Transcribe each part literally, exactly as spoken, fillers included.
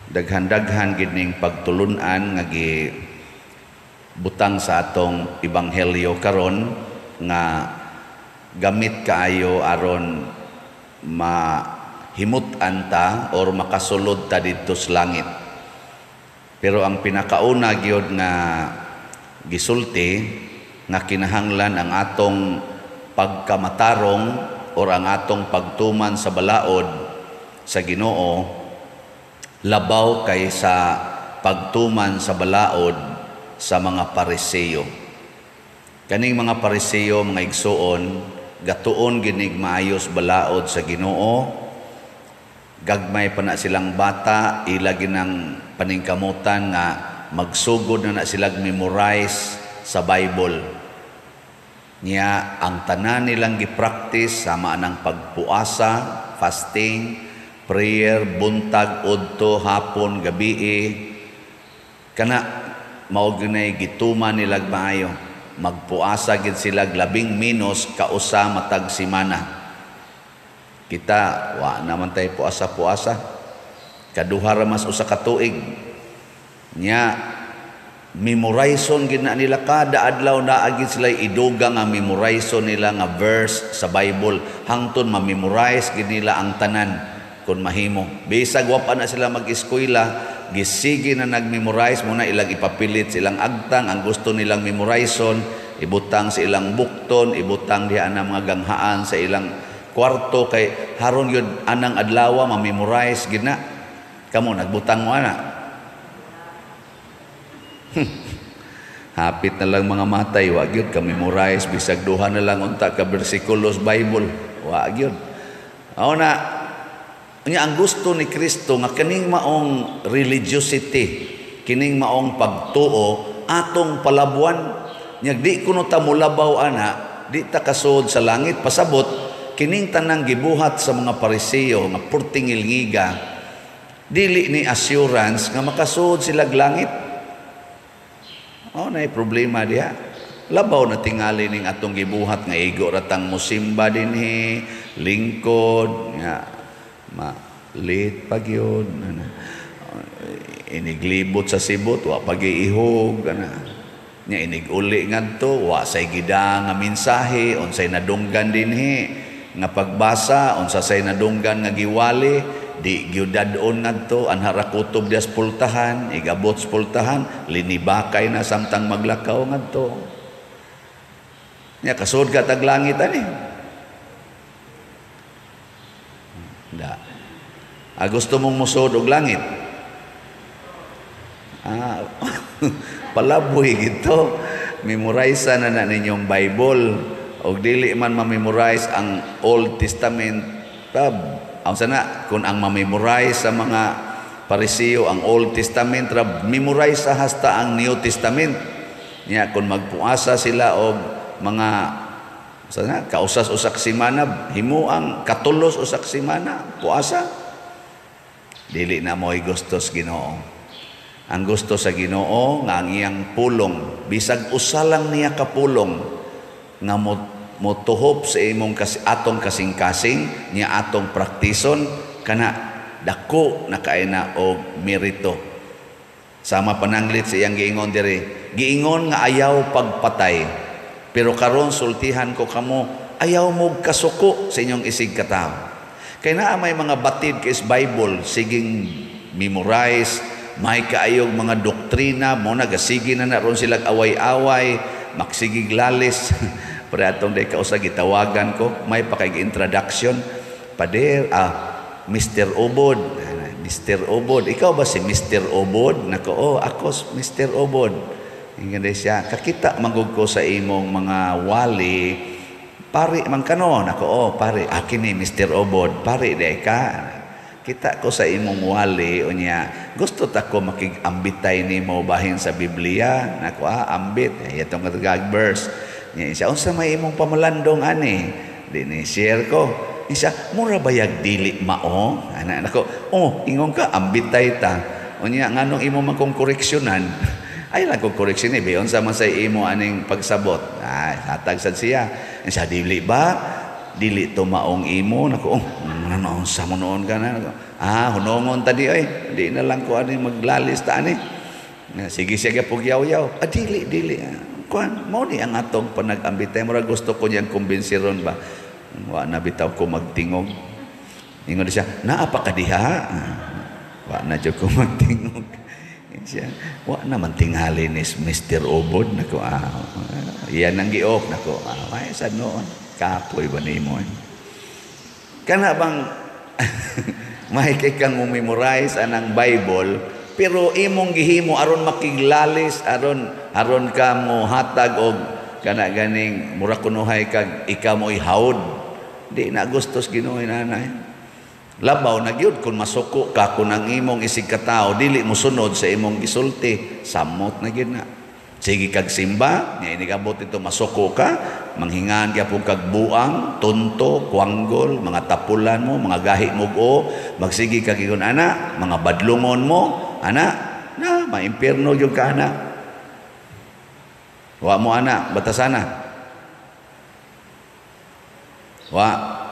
daghan-daghan gid ning pagtulunan nga gi butang sa atong ebanghelyo karon nga gamit kaayo aron mahimut-an ta or makasulod ta didto sa langit. Pero ang pinakauna gyud nga gisulti nga kinahanglan ang atong pagkamatarong or ang atong pagtuman sa balaod sa Ginoo labaw kay sa pagtuman sa balaod sa mga Pariseo. Kaning mga Pariseo, mga igsuon, gatuon ginig maayos balaod sa Ginoo. Gagmay pa na silang bata, ila ginang paningkamutan nga magsugod na na silang memorize sa Bible. Niya ang tanan nilang gipractice sama ng pagpuasa, fasting, prayer, buntag, udto, hapon, gabi, kana mao ginay gituman nilag maayo. Magpuasa gid sila labing minos kausa matag simana. Kita wa naman tay puasa-puasa. Kaduha ra mas usa ka tuig. Nya memorizon gid na nila kada adlaw na agid sila iduga nga memorizon nila nga verse sa Bible hangtod ma-memorize gid nila ang tanan. Kung mahimo. Bisag wa pa na sila mag-eskwela, gisige na nag-memorize muna ilang ipapilit silang agtang ang gusto nilang memorizon, ibutang sa ilang bukton, ibutang diha na mga ganghaan sa ilang kwarto kay haron yun anang adlaw ma-memorize gid na. Kamo nagbutang mo ana. Hapit na lang mga matay, wa gyud ka memorize bisag duha na lang unta ka bersikulos Bible, wa gyud. Aw na nya ang gusto ni Kristo nga kining maong religiosity, kining maong pagtuo atong palabuan. Nya di kuno ta mulabaw ana, di ta kasud sa langit pasabot kining tanang gibuhat sa mga Pariseo nga purtingil ngiga. Dili ni assurance nga makasud sila langit. Oh, nay problema diha. Labaw na tingali ning atong gibuhat nga igo ratang musimba dinhi, lingkod nga ma late pag yun ano, iniglibot sa sibot wa pag-iihog ana nya iniguli ngadto wa say gida nga mensahe unsay nadunggan dinhi nga pagbasa unsa say nadunggan nga giwali di gyudadon ngadto anhara kutob dias pultahan igabot sa pultahan linibakay na samtang maglakaw ngadto nya kasud ka tag langit ani da. Ah, gusto mong musod og langit? Ah, palaboy gito. Memorize na na ninyong Bible. Og dili man ma-memorize ang Old Testament. Tab, ang sana kung ang ma-memorize sa mga Pariseo ang Old Testament, rab memorize sa hasta ang New Testament. Nya kung magpuasa sila og mga sana kausas usak simana himo ang katulos usak simana puasa. Dili na mo'y gusto sa Ginoo. Ang gusto sa Ginoo nga ang iyang pulong, bisag usa lang niya kapulong nga motuhop sa imong kasi, atong kasing-kasing niya atong praktison kana dako na kaina og merito. Sama pananglit sa iyang giingon diri, giingon nga ayaw pagpatay. Pero karon sultihan ko kamo, ayaw mo kasuko sa inyong isig katawo. Kaya na may mga batid kay Bible, siging memorize, may kaayog mga doktrina, mo nagasigi na naroon silang away-away, maksigig lalis. Pero atong day kausa gitawagan ko, may pakig-introduction. Pader, ah, Mister Obod. Mister Obod, ikaw ba si Mister Obod? Nako, oh, ako Mister Obod. Ingin siya, kakita manggug ko sa imong mga wali, pare man kanon ako oh pare akin ni Mister Obod pare day ka kita ko sa imong wali unya gusto ta ko makigambitay nimo bahin sa Biblia nako ah ambit itong katagag verse nya siya unsa may imong pamalandong ani dinhi share ko siya mura bayag dili mao ana nako oh ingon ka ambitay ta unya nganong imo man kong koreksyonan ay lang kong koreksyon eh beyon sa man sa imo aning pagsabot ay hatag sad siya siya dili ba dili to maong imo nako oh na noon sa noon ka na. Ah, hunongon tadi ay, di na lang ko ani maglalis ta ani. Sige sige pugyaw-yaw. Ah, dili dili. Kuan mo ni ang atong panag-ambitay mura gusto ko niyang kumbinsiron ba. Wa na bitaw ko magtingog. Ingon siya, naa pa ka diha? Wa na jud ko magtingog. Siya, wa naman tingali ni Mister Obod nako ah. Iyan ang giok nako. Ah, ay sad noon. Kapoy ba nimo? Kana bang mahikay kang memorize anang Bible pero imong gihimo aron makiglalis aron aron ka mo hatag og kana ganing mura kunuhay kag ikaw mo ihawod. Di na gustos Ginoo nanay. Labaw na gyud kung masuko ka kung ang imong isig katao dili mo sunod sa imong gisulti, samot na gyud na. Sige kag simba, nya inigabot ito masuko ka, manghingan gyapon kag buang, tunto, kuanggol, mga tapulan mo, mga gahi mo o, magsigi kag ingon ana, mga badlungon mo, ana, na maimpierno gyud ka ana. Wa mo ana, batasana. Wa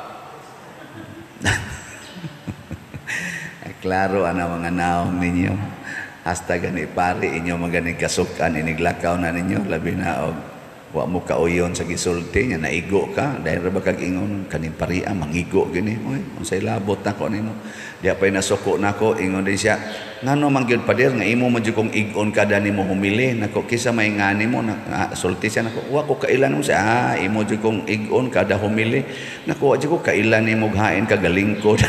klaro ana mga naong ninyo hasta gani pari inyo magani kasukan iniglakaw na ninyo labi na og wa mo kauyon sa gisulti nya naigo ka dahil ra ba kag ingon kaning paria mangigo gini oy unsay labot nako nimo diha pay nasuko nako ingon din siya ngano man gyud pader nga imo man jud kong igon kada nimo humili nako kisa may ngani mo na sulti siya nako wa ko kailan mo siya ah imo jud kong igon kada humili nako wa jud ko kailan nimo hain kagalingkod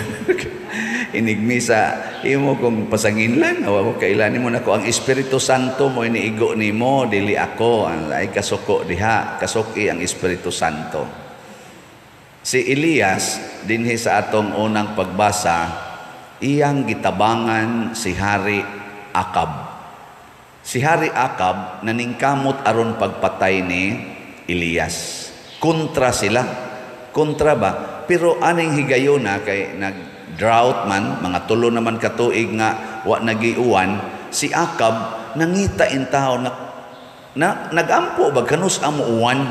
inigmisa imo kung pasanginlan awa ko kailan mo nako ang Espiritu Santo mo iniigo nimo dili ako ang ay kasuko diha kasuki ang Espiritu Santo. Si Elias dinhi sa atong unang pagbasa iyang gitabangan si Hari Akab. Si Hari Akab naningkamot aron pagpatay ni Elias. Kontra sila. Kontra ba? Pero aning higayuna kay nag drought man, mga tulo naman katuig nga wa nagiuwan, si Akab nangita in tao na, na nagampo ba kanus amo uwan.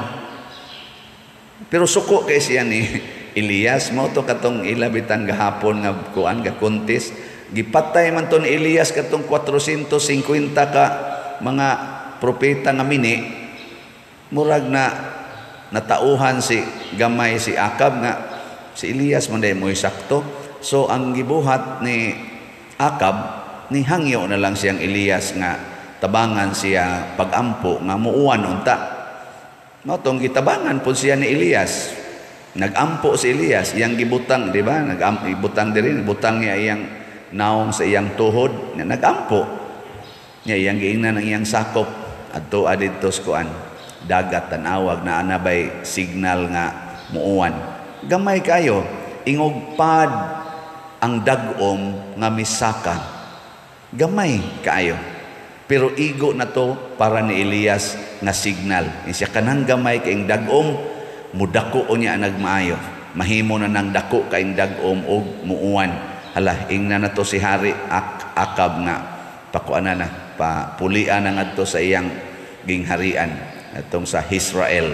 Pero suko kay siya ni Elias mo to katong ilabitan gahapon nga kuan ga kuntis gipatay man to ni Elias katong four hundred fifty ka mga propeta nga mini murag na natauhan si gamay si Akab nga si Elias man day mo sakto. So ang gibuhat ni Akab ni hangyo na lang siyang Elias nga tabangan siya pagampo nga muuwan unta. No tong gitabangan pud siya ni Elias. Nagampo si Elias iyang gibutang, di ba? Nagampo ibutang diri, butang niya iyang naong sa iyang tuhod, nga nagampo. Niya iyang giingnan ang iyang sakop adto adto sa kuan dagat tanawag na anabay signal nga muuwan. Gamay kayo ingog pad ang dagom nga misaka gamay kaayo pero igo na to para ni Elias nga signal siya kanang gamay kaing dagom mudako niya nagmaayo mahimo na nang dako kaing dagom og muuwan hala ingna na to si Hari Ak Akab nga pakuana na papulian na ngadto sa iyang gingharian atong sa Israel.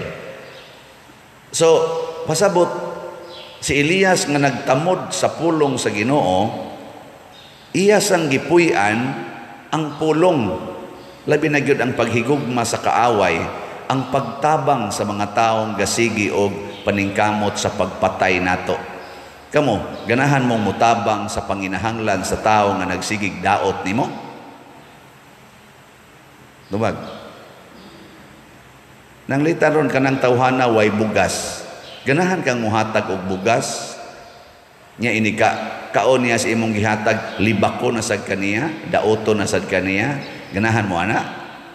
So pasabot si Elias nga nagtamod sa pulong sa Ginoo, iya sang gipuy-an ang pulong. Labi na gyud ang paghigugma sa kaaway, ang pagtabang sa mga taong gasigi og paningkamot sa pagpatay nato. Kamo, ganahan mong mutabang sa panginahanglan sa tao nga nagsigig daot nimo? Dumag. Nang litaron kanang tawhana way bugas. Ganahan kang muhatag og bugas nya inika kaon niya sa imong gihatag libako na sad kaniya daoto na sad kaniya ganahan mo ana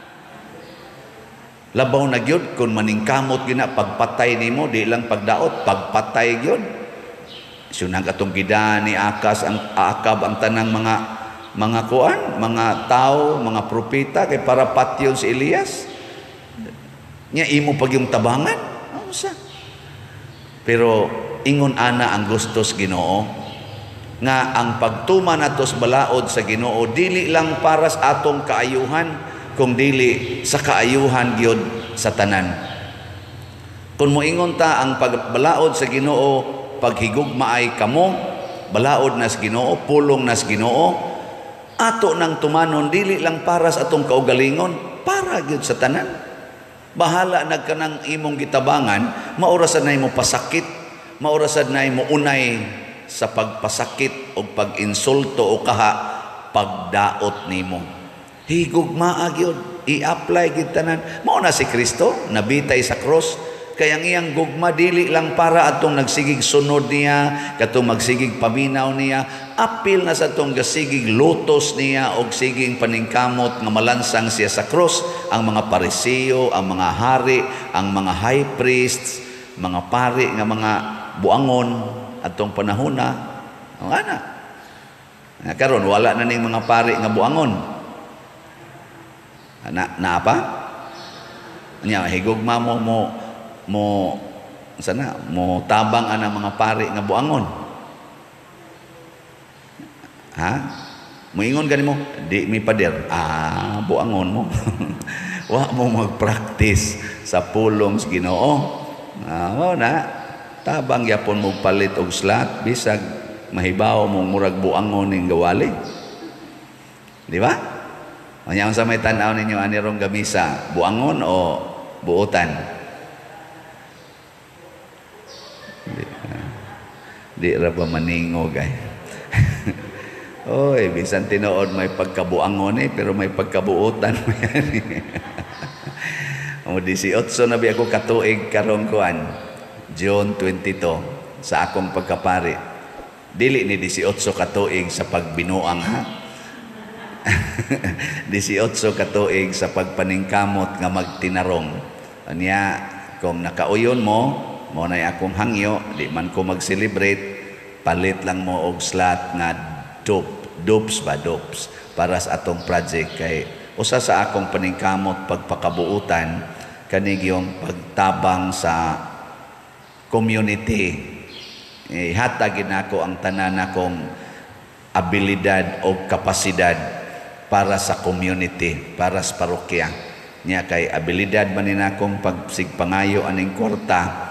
labaw na gyud kun maningkamot gina pagpatay nimo di lang pagdaot pagpatay gyud sunang katong gida ni Akas ang Akab ang tanang mga mga kuan mga tao mga propeta kay para patyon si Elias nya imo pag yung tabangan unsa. Pero ingon ana ang gustos Ginoo nga ang pagtuman natos balaod sa Ginoo dili lang para sa atong kaayuhan kung dili sa kaayuhan gyud sa tanan. Kung moingon ta ang pagbalaod sa Ginoo paghigugma ay kamo balaod nas Ginoo, pulong nas Ginoo, ato nang tumanon dili lang para sa atong kaugalingon, para gyud sa tanan. Bahala nagkanang imong gitabangan, maurasan na imo pasakit, maurasan na imo unay sa pagpasakit o pag-insulto o kaha pagdaot nimo. Higugmaa gyud, i-apply gid tanan. Mao na si Kristo nabitay sa cross, kaya ang iyang gugma dili lang para atong nagsigig sunod niya, katong magsigig paminaw niya, apil na sa atong gasigig lutos niya og siging paningkamot nga malansang siya sa cross. Ang mga Pariseo, ang mga hari, ang mga high priests, mga pari nga mga buangon atong panahona, ang ana. Karon wala na ning mga pari nga buangon. Na, na apa? Nya higugma mo mo mo sana mo tabang ana mga pari nga buangon. Ha? Moingon gani mo, di mi pader. Ah, buangon mo. Wa mo mag-practice sa pulong sa Ginoo. Ah, mo na tabang yapon mo palit og slat bisag mahibaw mo murag buangon ning gawali. Di ba? Anya sa may tan-aw ninyo ani rong gamisa, buangon o buotan? Di, uh, di ra ba maningog ay. Oy, bisan tinuod may pagkabuangon eh, pero may pagkabuotan mo yan. Mo eighteen na bi ako katuig karong kuan, June twenty-two sa akong pagkapari. Dili ni eighteen katuig sa pagbinuang ha. eighteen katuig sa pagpaningkamot nga magtinarong. Anya kung nakauyon mo, mo na akong hangyo, di man ko mag-celebrate, palit lang mo og slot nga dope, dopes ba dopes para sa atong project kay usa sa akong paningkamot pagpakabuutan kanig yung pagtabang sa community. Ihatagin ako ang tanan akong abilidad o kapasidad para sa community, para sa parokya. Nya kay abilidad man nina akong pagsigpangayo aning kwarta.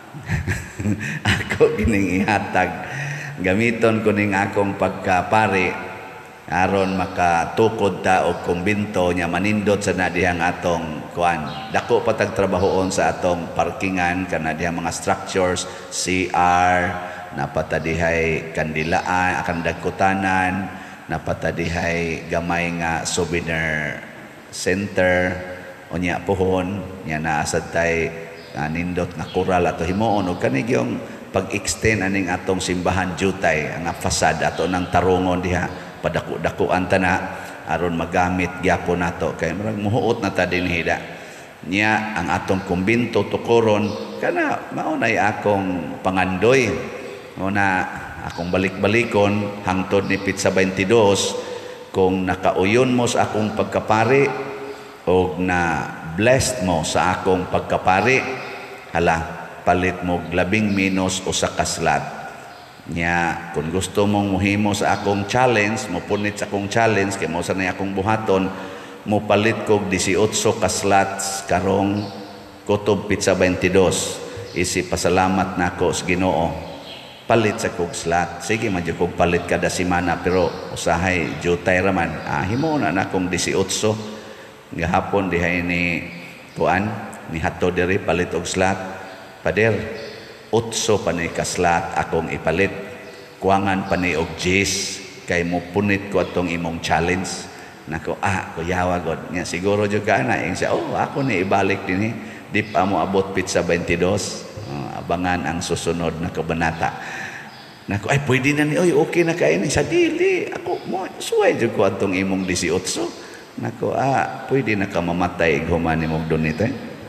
Ako gining ihatag. Gamiton ko ning akong pagkapari aron makatukod ta og kumbinto nya manindot sa nadihang atong kuan. Dako pa tag trabahoon sa atong parkingan kana dihang mga structures, C R, napatadihay kandilaan, akan dagkutanan, napatadihay gamay nga souvenir center unya pohon nya naa sad tay uh, nindot nga koral ato himuon og kanig yung pag-extend aning atong simbahan jutay ang fasada ato ng tarungon diha padako-dakuan ta na aron magamit gyapon nato kay murag muhuot na ta dinhida niya ang atong kumbinto tukoron kana mao nay akong pangandoy una akong balik-balikon hangtod ni Pitsa twenty-two kung nakauyon mo sa akong pagkapari o na blessed mo sa akong pagkapari hala palit mo labing minos o sa kaslat nya kung gusto mong muhimo sa akong challenge mo punit sa akong challenge kay mo sanay akong buhaton mo palit kog eighteen kaslat karong kutob Pitsa twenty-two isi pasalamat nako sa Ginoo palit sa kog slat sige man jud kog palit kada semana pero usahay jutay raman ah himo na nakong eighteen gahapon dihay ni kuan ni hatto diri palit og slat pader utso pa ni kaslat akong ipalit kuwangan pa ni og jis kay mo punit ko atong imong challenge nako ah kuyawa god nga siguro jud ka na ing siya oh ako ni ibalik dinhi di pa mo abot Pitsa twenty-two oh, abangan ang susunod na kabanata nako ay pwede na ni oy okay na kay ni sa dili ako mo suway jud ko atong imong eighteen nako ah pwede na ka mamatay human imong donite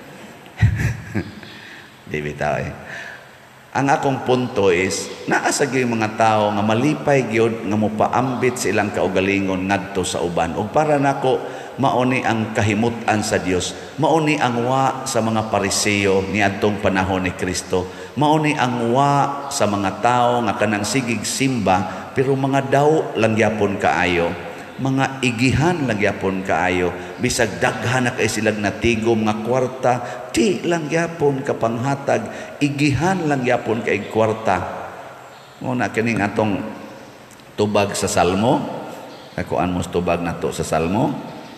di bitaw eh. Ang akong punto is naa sa gyud mga tao nga malipay gyud nga mopaambit sa ilang kaugalingon ngadto sa uban ug para nako mauni ang kahimut-an sa Dios mauni ang wa sa mga Pariseo niadtong panahon ni Kristo mauni ang wa sa mga tao nga kanang sigig simba pero mga daw lang gyapon kaayo mga igihan lang yapon kaayo bisag daghan na kay silang natigom nga kwarta di lang yapon kapanghatag igihan lang yapon kay kwarta Muna kining atong tubag sa Salmo, kakuan mo tubag nato sa Salmo.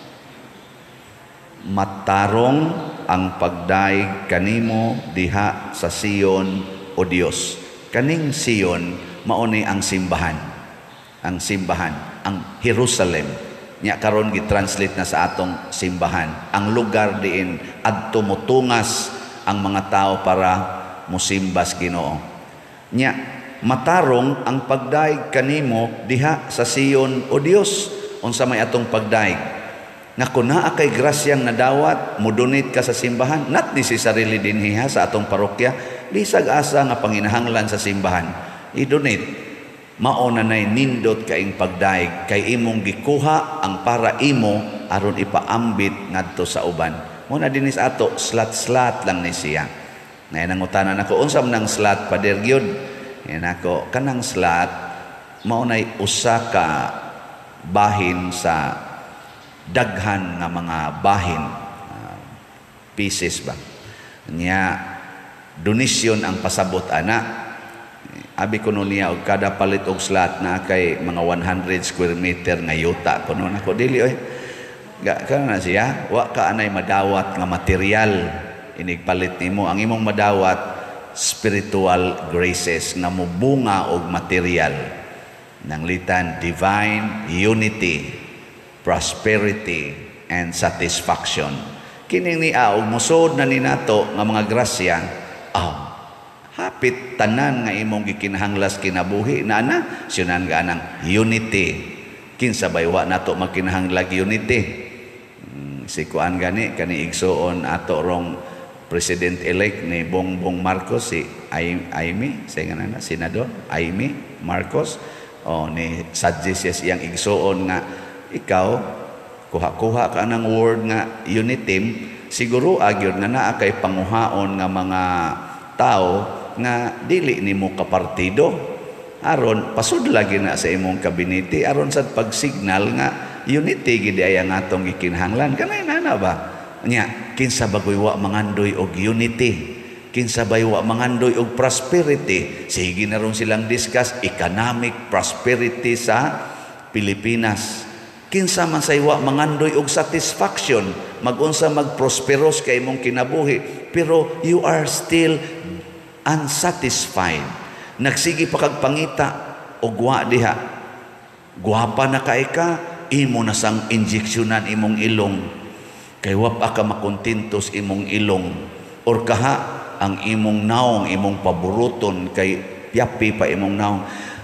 Matarong ang pagdaig kanimo diha sa Sion o Dios. Kaning Sion mao ni ang simbahan. Ang simbahan, ang Jerusalem. Nya karon gi-translate na sa atong simbahan. Ang lugar diin adto motungas ang mga tao para musimbas Ginoo. Nya matarong ang pagdaig kanimo diha sa Sion o Dios. Unsa may atong pagdaig? Nga kung naa kay grasyang nadawat, mudunit ka sa simbahan, not necessarily dinhiha sa atong parokya, lisag asa nga panginahanglan sa simbahan. I-donate. Mauna na'y nindot kaing pagdaig, kay imong gikuha ang para imo, aron ipaambit ngadto sa uban. Muna dinis ato, slat-slat lang ni siya. Ngayon ang utanan ako, unsam ng slat, Pader Gyud? Ngayon ako, kanang slat, maunay usa ka bahin sa daghan nga mga bahin, uh, pieces ba niya donation ang pasabot ana. Abi kuno niya og kada palit og slot na kay mga one hundred square meter nga yuta kuno nako dili oy ga kana siya wa ka anay madawat nga material inig palit nimo. Ang imong madawat spiritual graces nga mubunga og material nang litan divine unity, prosperity and satisfaction. Kining ni aog musod na ni nato nga mga grasya, aw hapit tanan nga imong gikinahanglas kinabuhi na na sinan nga nang unity. Kinsa bay wa nato makinahanglag unity? Hmm, si kuan gani kani igsuon ato rong President elect ni Bongbong Marcos, si Aimee, say nga na senador Aimee Marcos, o ni suggest iyang igsuon nga ikaw kuha-kuha ka ng word nga unitim, siguro agyon nga naa kay panguhaon nga mga tao nga dili nimo ka partido aron pasud lagi na sa imong kabinete aron sa pagsignal nga unity gid ay ang atong gikinahanglan. Kanay na ba nya kinsa bagoy wa mangandoy og unity, kinsa bay wa mangandoy og prosperity. Sige na ron silang discuss economic prosperity sa Pilipinas. Kinsa man saywa mangandoy og satisfaction, magunsa magprosperos kay imong kinabuhi, pero you are still unsatisfied. Nagsigi pa kag pangita og wa diha. Guwapa na kay ka, imo na sang injeksyonan imong ilong. Kay wa pa ka makontentos imong ilong. Or kaha ang imong naong imong paboruton kay piapi pa imong naong.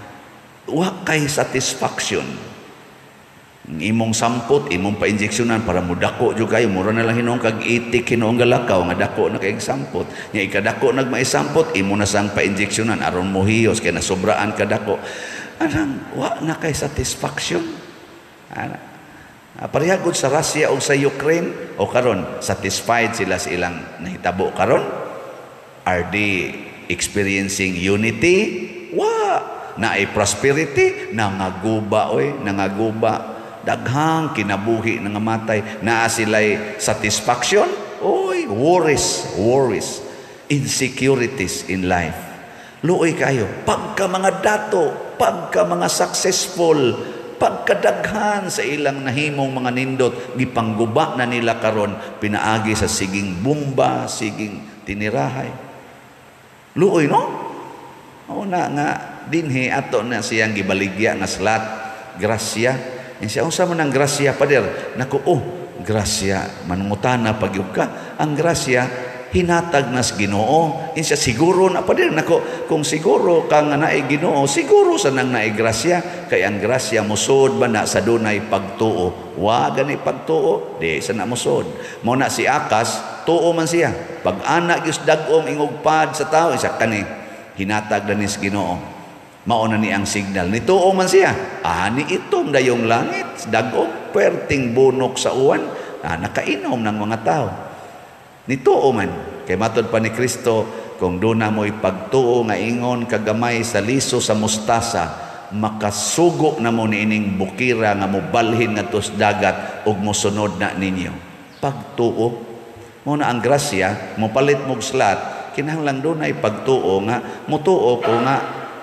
Wa kay satisfaction. Imong sampot, imong pa-injeksyonan para mo dako jud kayo, mura na lang hinong kag itik hinoong galakaw nga dako na kay sampot. Nya ikadako nagmaisampot, imo na sang pa-injeksyonan aron mo hiyos kay nasobraan kadako. Anang wa na kay satisfaction. Ana. Parehagod sa Russia o sa Ukraine o karon satisfied sila sa ilang nahitabo karon? Are they experiencing unity? Wa na ay prosperity, nangaguba oy, nangaguba. Daghang kinabuhi nga matay, naa sila'y satisfaction, oy, worries, worries, insecurities in life. Luoy kayo, pagka mga dato, pagka mga successful, pagkadaghan sa ilang nahimong mga nindot, gipangguba na nila karon, pinaagi sa siging bumba, siging tinirahay. Luoy, no? O na nga, dinhi ato na siyang gibaligya nga slat, grasya. Yan siya, unsa man ang grasya, Pader? Naku, oh, grasya, manungutana pagyug ka. Ang grasya, hinatag nas Ginoo. Yan siya, siguro na, Pader. Naku, kung siguro ka nga naay Ginoo, siguro sa nang naay grasya. Kaya ang grasya, musod ba na sa dunay pagtuo? Wa gani pagtuo, di sa na musod. Mao na si Akas, tuo man siya. Pag anak yus dagom ingugpad sa tao, isa kani, hinatag na nis Ginoo. Mauna ni ang signal. Nituo man siya. Ah, ni itom dayong langit. Dagong perting bunok sa uwan. Ah, nakainom ng mga tao. Nituo man. Kay matod pa ni Kristo, kung doon na mo'y pagtuo nga ingon kagamay sa liso sa mustasa, makasugo na mo ni ining bukira nga mubalhin nga tos dagat ug mosunod na ninyo. Pagtuo. Muna ang grasya, mo palit mog slat, kinahanglan doon ay pagtuo nga, mutuo ko nga,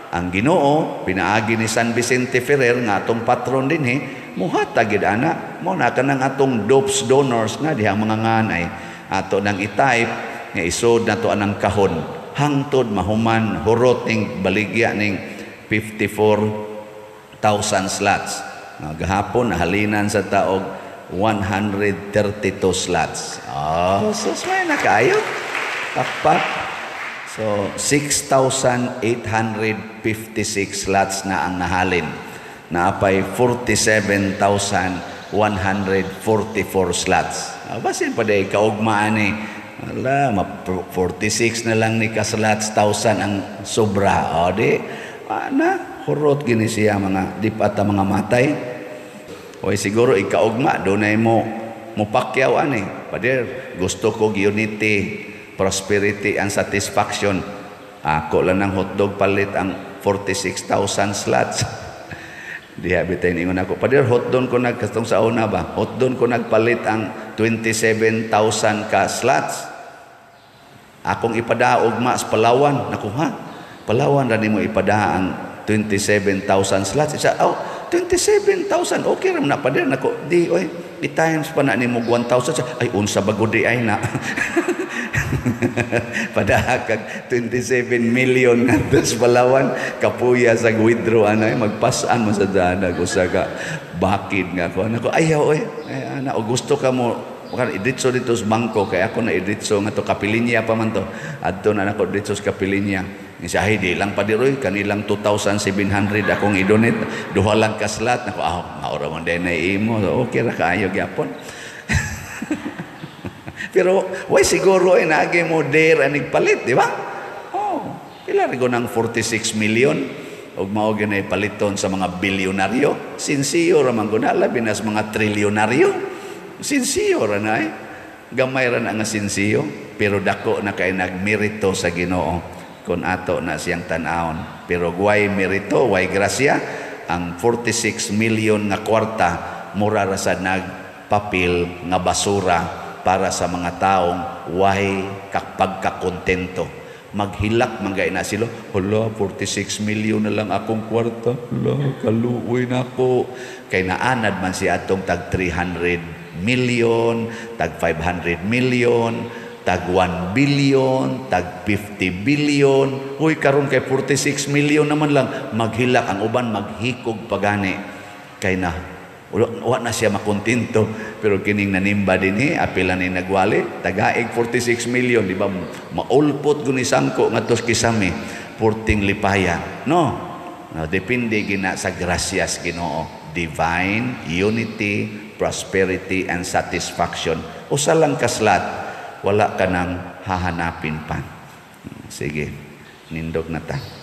ang Ginoo pinaagi ni San Vicente Ferrer nga atong patron din he, muhatag gid ana mo na kanang atong dopes donors nga dihang mga nganay ato nang i-type nga isod nato anang kahon hangtod mahuman hurot ning baligya ning fifty-four thousand slots. Nga gahapon nahalinan sa taog one hundred thirty-two slots. Oh, so may na kayo. Apat. So, six thousand eight hundred fifty-six slots na ang nahalin. Naapay forty-seven thousand one hundred forty-four slots. Ah, basin pa day kaugmaan eh. Ala, forty-six na lang ni ka-slots, one thousand ang sobra. O di, ana, hurot gini siya mga di pa ta mga matay. O siguro ikaugma, doon ay mo mupakyaw ani. Pader, gusto ko unity, prosperity and satisfaction. Ako lang ng hotdog palit ang forty-six thousand slots. Diha bitay ningon ako. Pader hotdog ko nagkastong sa una ba? Hotdog ko nagpalit ang twenty-seven thousand ka slots. Akong ipadaog ma sa Palawan. Naku ha? Palawan ra nimo ipada ang twenty-seven thousand slots. Isa, oh, twenty-seven thousand. Okay ram na pader nako. Di oy, di times pa na nimo one thousand. Ay unsa bago di ay na. Padahakag twenty-seven million nga sa Palawan kapuya sa withdraw anay magpasan mo sa dana ko sa ka bakid nga ko nako ayaw oy ay ana o gusto ka mo kan idritso dito sa bangko kay ako na idritso nga to Kapilinya pa man to adto na nako dritso sa Kapilinya isa di lang pa diroy kanilang two thousand seven hundred akong i-donate duha lang ka slot nako ah maura man day na imo so, okay ra kaayo gyapon. Pero why siguro ay nagay mo dare anig palit, di ba? Oh, pila rigo ng forty-six million og mao gyud paliton sa mga bilyonaryo. Sinsiyo ra man gud labi nas mga trilyonaryo. Sinsiyo ra na eh. Gamay ra na nga sinsiyo, pero dako na kay nagmerito sa Ginoo kun ato na siyang tan-awon. Pero way merito, way grasya ang forty-six million nga kwarta mura ra sa nagpapil nga basura para sa mga taong way pagkakontento. Maghilak man gay na sila, hala, forty-six million na lang akong kwarta. Hala, kaluoy na ako. Kay naanad man si atong tag three hundred million, tag five hundred million, tag one billion, tag fifty billion. Uy, karon kay forty-six million naman lang. Maghilak, ang uban maghikog pagani. Kay na wa na siya makontento pero kining nanimba dinhi apila ni nagwali tagaig forty-six million di ba maulpot guni sangko ngadto kisame purting lipaya no no depende gina sa gracias Ginoo divine unity prosperity and satisfaction usa lang kaslat wala ka nang hahanapin pa sige nindog na ta.